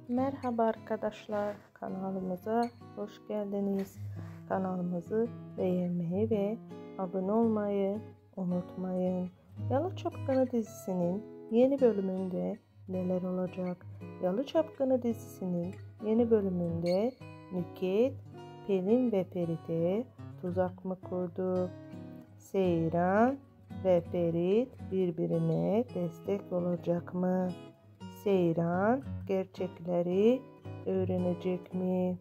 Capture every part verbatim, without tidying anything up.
Merhaba arkadaşlar, kanalımıza hoş geldiniz. Kanalımızı beğenmeyi ve abone olmayı unutmayın. Yalı Çapkını dizisinin yeni bölümünde neler olacak? Yalı Çapkını dizisinin yeni bölümünde Nükhet, Pelin ve Ferit'e tuzak mı kurdu? Seyran ve Ferit birbirine destek olacak mı? Seyran gerçekleri öğrenecek mi?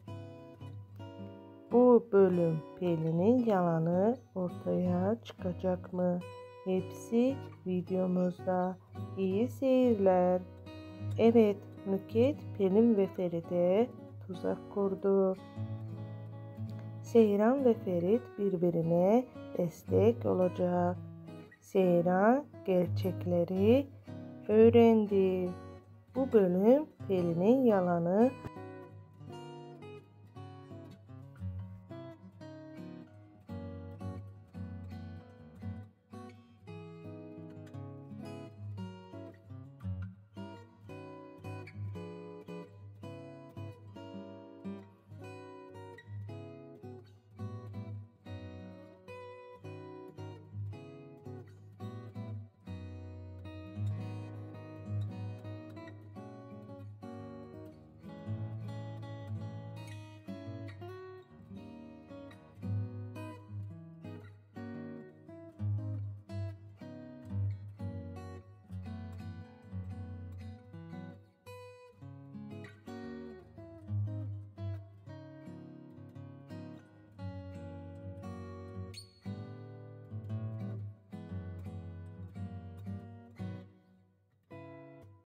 Bu bölüm Pelin'in yalanı ortaya çıkacak mı? Hepsi videomuzda. İyi seyirler. Evet, Nükhet, Pelin ve Ferit'e tuzak kurdu. Seyran ve Ferit birbirine destek olacak. Seyran gerçekleri öğrendi. Bu bölüm Pelin'in yalanı